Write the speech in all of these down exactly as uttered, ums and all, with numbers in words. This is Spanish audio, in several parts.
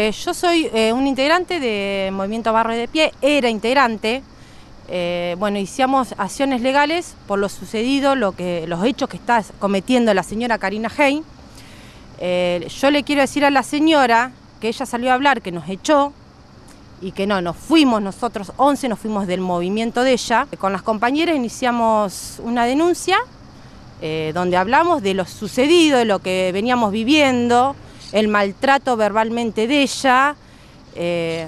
Eh, yo soy eh, un integrante de Movimiento Barrio de Pie, era integrante. Eh, bueno, hicimos acciones legales por lo sucedido, lo que, los hechos que está cometiendo la señora Karina Hein. Eh, yo le quiero decir a la señora que ella salió a hablar, que nos echó y que no, nos fuimos nosotros, once, nos fuimos del movimiento de ella. Con las compañeras iniciamos una denuncia eh, donde hablamos de lo sucedido, de lo que veníamos viviendo, el maltrato verbalmente de ella, eh,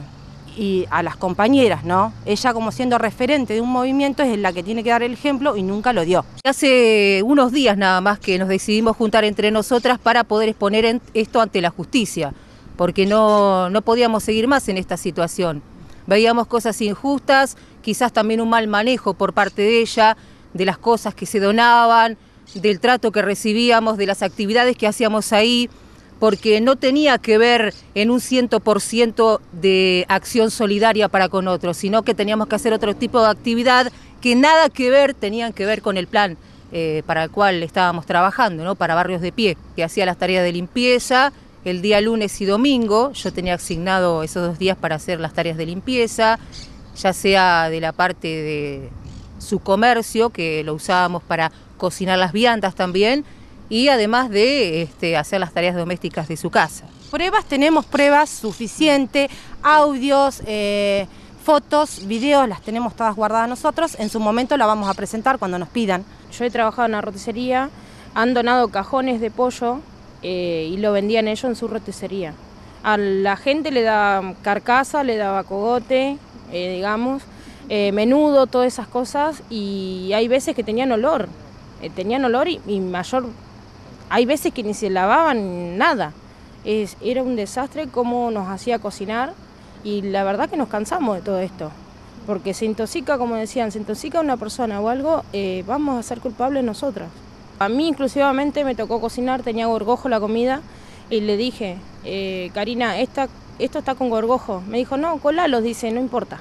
y a las compañeras, ¿no? Ella, como siendo referente de un movimiento, es la que tiene que dar el ejemplo y nunca lo dio. Hace unos días nada más que nos decidimos juntar entre nosotras para poder exponer en esto ante la justicia, porque no, no podíamos seguir más en esta situación. Veíamos cosas injustas, quizás también un mal manejo por parte de ella, de las cosas que se donaban, del trato que recibíamos, de las actividades que hacíamos ahí, porque no tenía que ver en un ciento por ciento de acción solidaria para con otros, sino que teníamos que hacer otro tipo de actividad que nada que ver, tenían que ver con el plan eh, para el cual estábamos trabajando, ¿no? Para Barrios de Pie, que hacía las tareas de limpieza el día lunes y domingo. Yo tenía asignado esos dos días para hacer las tareas de limpieza, ya sea de la parte de su comercio, que lo usábamos para cocinar las viandas también, y además de este, hacer las tareas domésticas de su casa. Pruebas, tenemos pruebas suficientes, audios, eh, fotos, videos, las tenemos todas guardadas nosotros. En su momento la vamos a presentar cuando nos pidan. Yo he trabajado en una roticería, han donado cajones de pollo eh, y lo vendían ellos en su roticería. A la gente le daba carcasa, le daba cogote, eh, digamos, eh, menudo, todas esas cosas, y hay veces que tenían olor, eh, tenían olor y, y mayor... Hay veces que ni se lavaban nada. Es, era un desastre cómo nos hacía cocinar y la verdad que nos cansamos de todo esto. Porque se intoxica, como decían, se intoxica una persona o algo, eh, vamos a ser culpables nosotras. A mí inclusivamente me tocó cocinar, tenía gorgojo la comida y le dije, eh, Karina, esta, esto está con gorgojo. Me dijo, no, colalos, dice, no importa.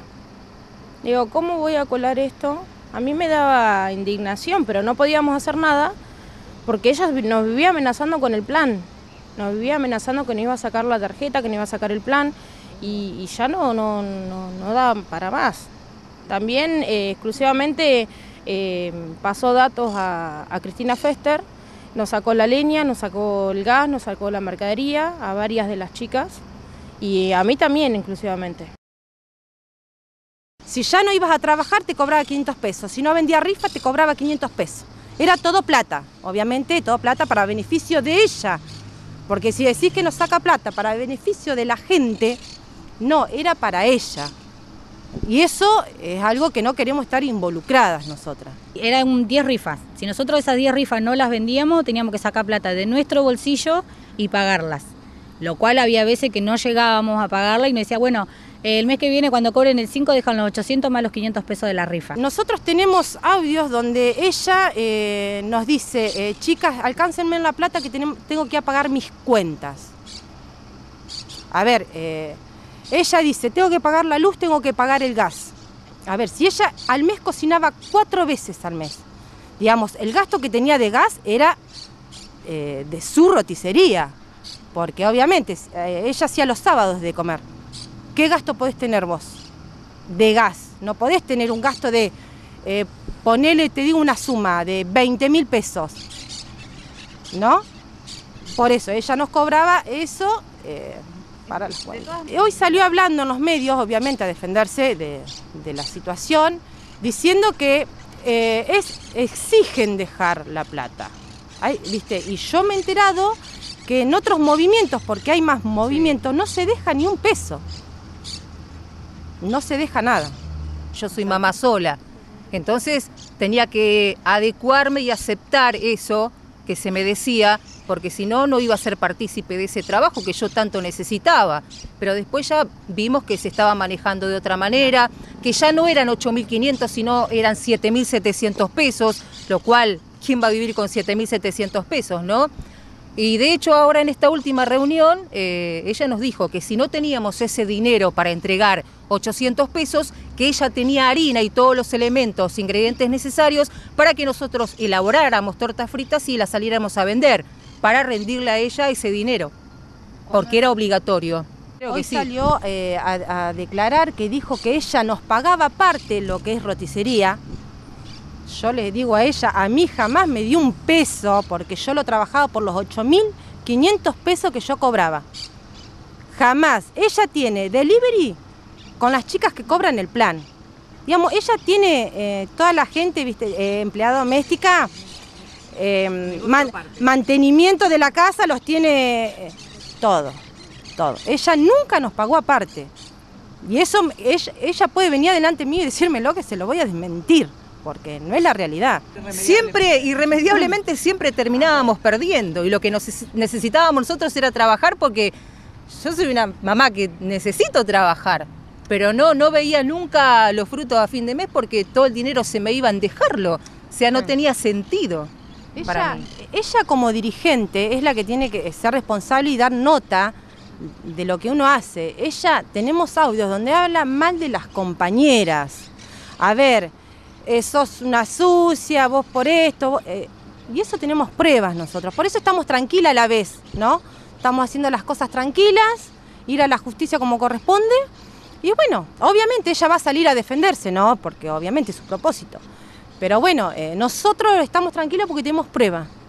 Digo, ¿cómo voy a colar esto? A mí me daba indignación, pero no podíamos hacer nada. Porque ella nos vivía amenazando con el plan, nos vivía amenazando que no iba a sacar la tarjeta, que no iba a sacar el plan, y, y ya no, no, no, no da para más. También eh, exclusivamente eh, pasó datos a, a Cristina Fester, nos sacó la leña, nos sacó el gas, nos sacó la mercadería a varias de las chicas, y a mí también inclusivamente. Si ya no ibas a trabajar te cobraba quinientos pesos, si no vendía rifa te cobraba quinientos pesos. Era todo plata, obviamente todo plata para beneficio de ella, porque si decís que nos saca plata para beneficio de la gente, no, era para ella. Y eso es algo que no queremos estar involucradas nosotras. Eran diez rifas, si nosotros esas diez rifas no las vendíamos, teníamos que sacar plata de nuestro bolsillo y pagarlas, lo cual había veces que no llegábamos a pagarla y nos decía, bueno, el mes que viene cuando cobren el cinco dejan los ochocientos más los quinientos pesos de la rifa. Nosotros tenemos audios donde ella eh, nos dice, eh, chicas, alcáncenme en la plata que tenemos, tengo que pagar mis cuentas. A ver, eh, ella dice, tengo que pagar la luz, tengo que pagar el gas. A ver, si ella al mes cocinaba cuatro veces al mes, digamos, el gasto que tenía de gas era eh, de su roticería, porque obviamente eh, ella hacía los sábados de comer. ¿Qué gasto podés tener vos? De gas. No podés tener un gasto de, eh, ponele, te digo una suma, de veinte mil pesos. ¿No? Por eso, ella nos cobraba eso eh, para las cuentas. Hoy salió hablando en los medios, obviamente, a defenderse de, de la situación, diciendo que eh, es, exigen dejar la plata. Ay, ¿viste? Y yo me he enterado que en otros movimientos, porque hay más movimientos, no se deja ni un peso. No se deja nada. Yo soy mamá sola, entonces tenía que adecuarme y aceptar eso que se me decía, porque si no, no iba a ser partícipe de ese trabajo que yo tanto necesitaba. Pero después ya vimos que se estaba manejando de otra manera, que ya no eran ocho mil quinientos, sino eran siete mil setecientos pesos, lo cual, ¿quién va a vivir con siete mil setecientos pesos, no? Y de hecho ahora en esta última reunión eh, ella nos dijo que si no teníamos ese dinero para entregar ochocientos pesos, que ella tenía harina y todos los elementos, ingredientes necesarios para que nosotros elaboráramos tortas fritas y las saliéramos a vender, para rendirle a ella ese dinero, porque era obligatorio. Creo Hoy que sí. salió eh, a, a declarar que dijo que ella nos pagaba aparte lo que es roticería. Yo le digo a ella, a mí jamás me dio un peso porque yo lo trabajaba por los ocho mil quinientos pesos que yo cobraba. Jamás. Ella tiene delivery con las chicas que cobran el plan. Digamos, ella tiene eh, toda la gente, viste, eh, empleada doméstica, eh, man, mantenimiento de la casa, los tiene eh, todo, todo. Ella nunca nos pagó aparte. Y eso, ella, ella puede venir delante mío y decírmelo que se lo voy a desmentir, porque no es la realidad. Siempre, irremediablemente, siempre terminábamos perdiendo y lo que nos necesitábamos nosotros era trabajar, porque yo soy una mamá que necesito trabajar, pero no, no veía nunca los frutos a fin de mes porque todo el dinero se me iba en dejarlo, o sea, no tenía sentido para Ella, mí. ella como dirigente es la que tiene que ser responsable y dar nota de lo que uno hace. Ella, tenemos audios donde habla mal de las compañeras. A ver, eh, sos una sucia, vos por esto, vos, eh, y eso tenemos pruebas nosotros. Por eso estamos tranquilas a la vez, ¿no? Estamos haciendo las cosas tranquilas, ir a la justicia como corresponde. Y bueno, obviamente ella va a salir a defenderse, ¿no? Porque obviamente es su propósito. Pero bueno, eh, nosotros estamos tranquilos porque tenemos pruebas.